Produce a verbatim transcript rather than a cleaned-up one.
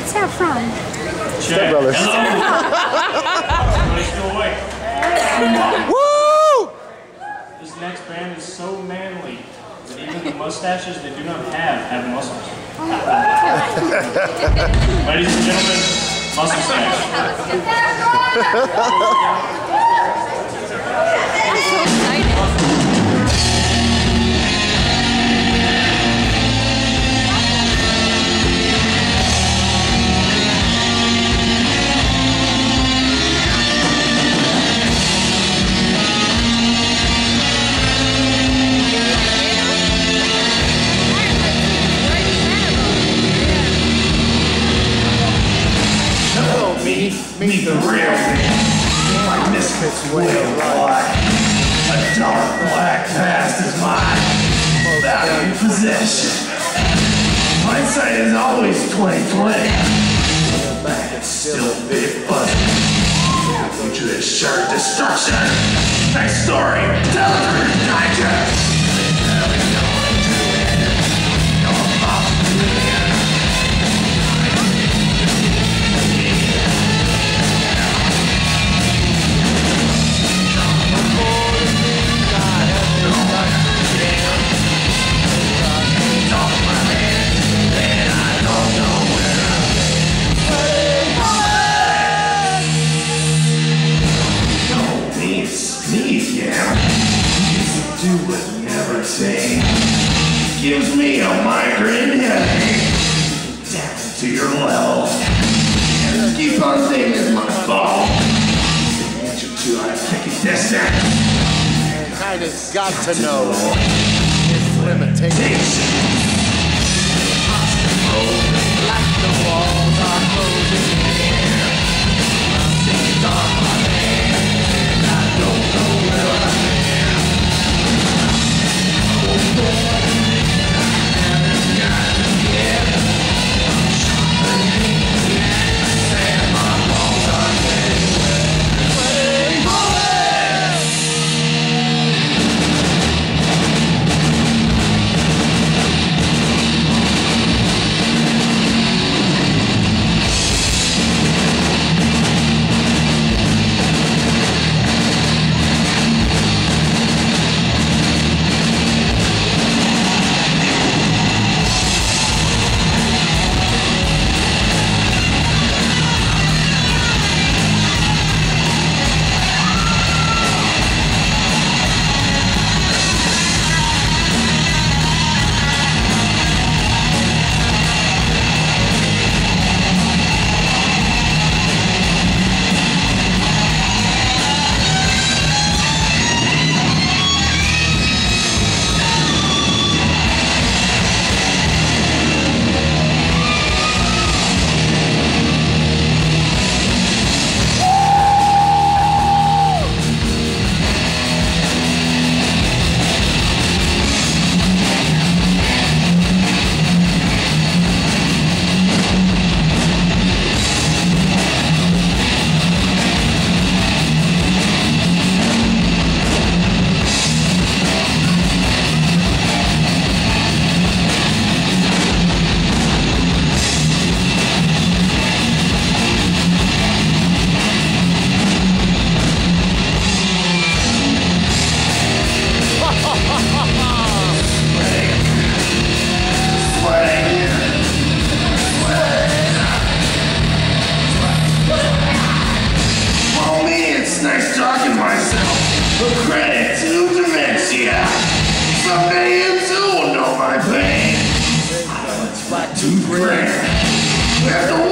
What's that from? Step Brothers. Everybody still awake. Woo! This next band is so manly that even the mustaches they do not have have muscles. Ladies and gentlemen, muscle stash. I'm so excited. Meet the real me. My misfits way of life. A dark black past is my valued possession. Hindsight is always twenty twenty. Back it's still a bit fuzzy. The future is sure destruction. Next story, Dolyk Digest. Gives me a migraine headache. Down to your level. And keep on thinking it's my fault. The answer to I take a distance. Kind of got to know its limitations. Like the walls are closing in. I see on my hand. I don't know where I am. Oh boy. Someday you too will know my pain. I know it's back to rare. We have to